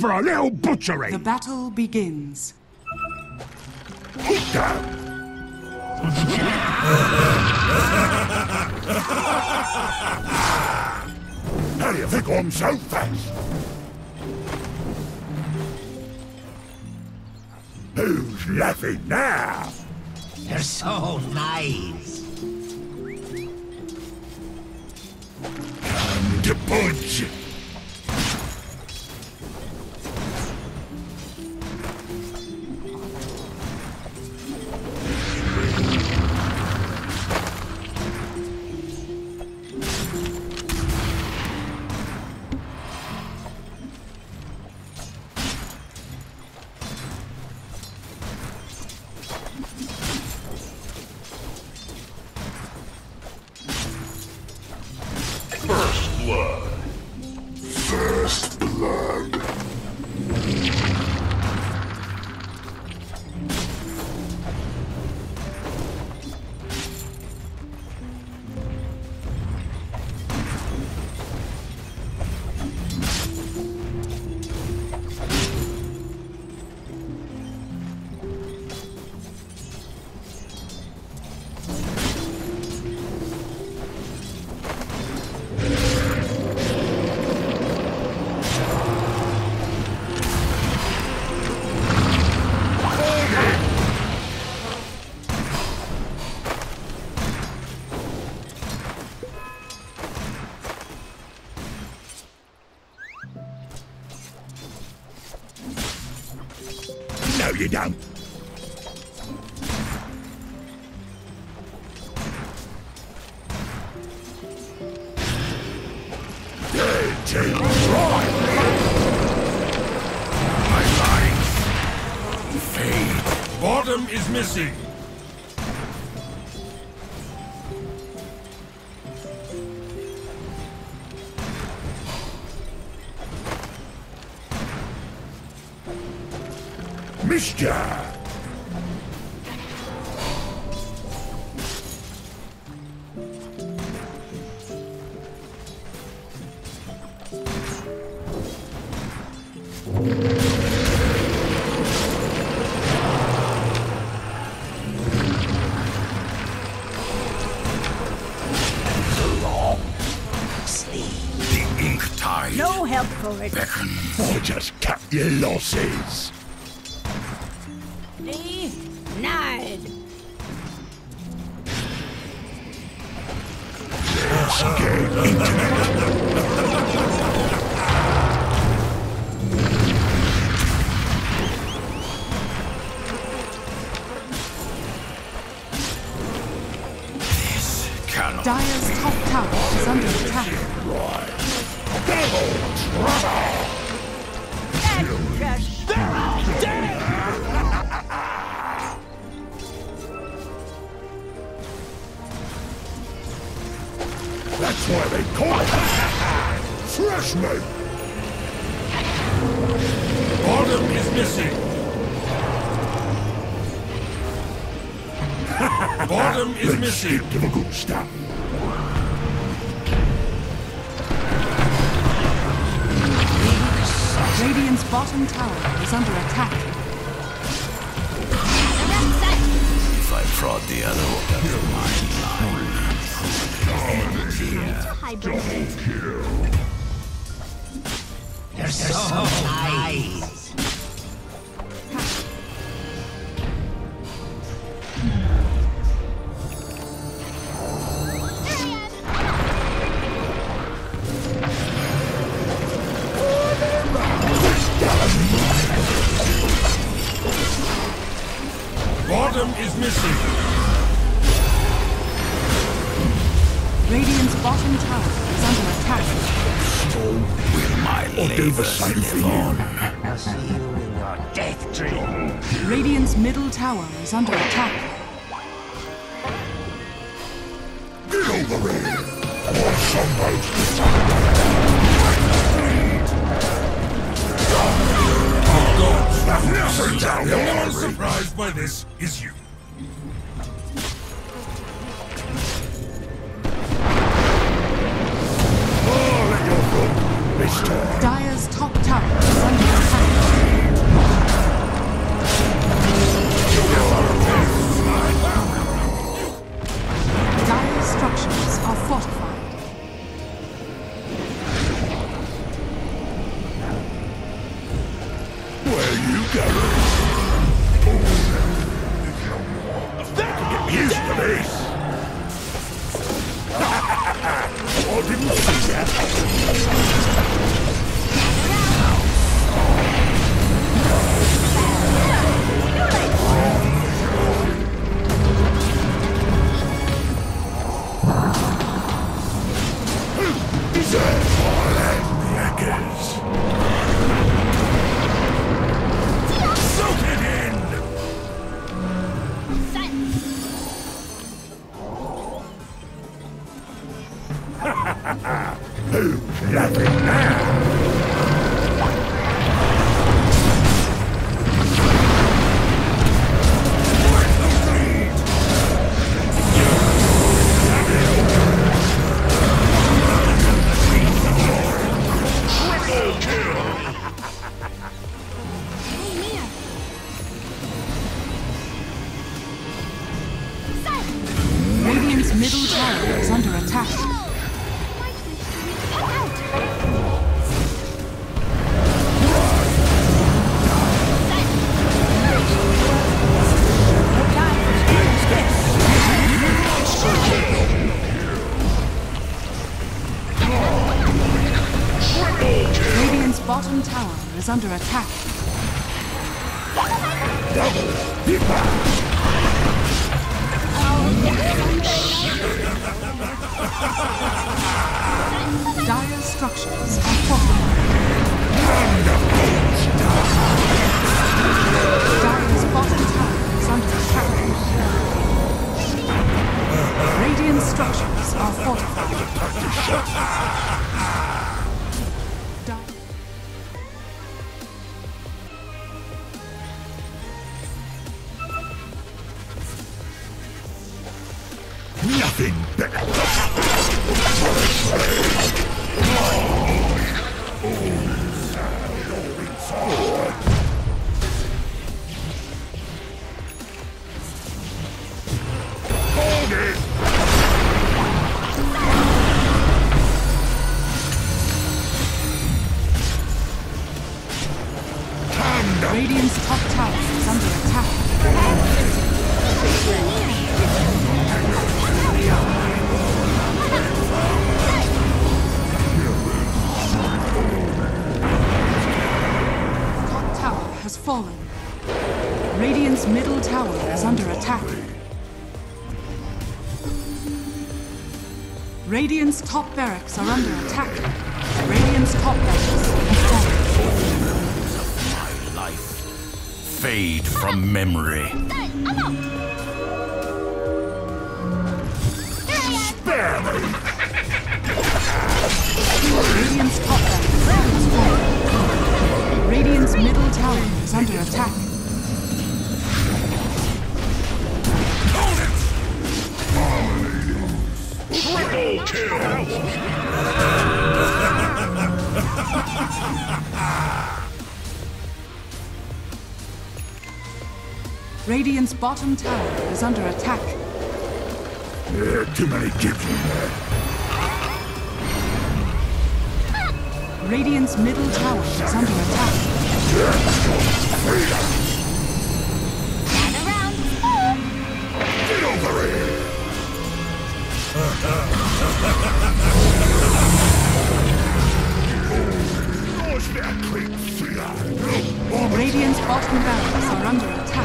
for a little butchery! The battle begins. Hit down! How do you think I'm so fast? Who's laughing now? You're so nice. Come to punch! First blood. First blood. No, you don't. Dirty right. My life. Fade. Bottom is missing. Mister. The ink tide No help for it. beckons. Or just cut your losses. Nard. Let's get intimate. This cannot Dire's top tower is under attack. right. Double trouble. That's why they call it fresh meat. Bottom is missing. Bottom is Let's missing. stick to the good stuff. Radiant's bottom tower is under attack. If I prod the other Double kill. You're so nice. Bottom is missing. Radiant's bottom tower is under attack. I'll do the same for you. I'll see you in your death dream. Radiant's middle tower is under attack. Get over here. I want somebody Nothing down The your only artery. surprised by this is you. Oh, let your foot this time. Dire's top tower is under attack. You got it. Get used to this. Oh, didn't see that. Soak it in! Who's laughing now? Radiant's middle tower is under attack. Radiant's bottom tower is under attack. Dire structures are fortified. Dire's bottom tower is under attack. Radiant structures are fortified. Nothing better. Hold it! Radiant's top tower is under attack. Top tower has fallen. Radiant's middle tower is under attack. Radiant's top barracks are under attack. Radiant's top barracks have fallen. My life. Fade from memory. Spare me! Radiant's top barracks has fallen. Radiant's middle tower is under attack. Triple kill! Radiant's bottom tower is under attack. Too many kids in there. Radiant's middle tower is under attack. Get over here! Radiant's bottom barracks are under attack.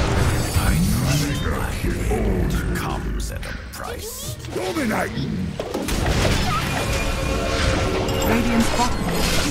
Old comes at a price. Dominating! Radiant's bottom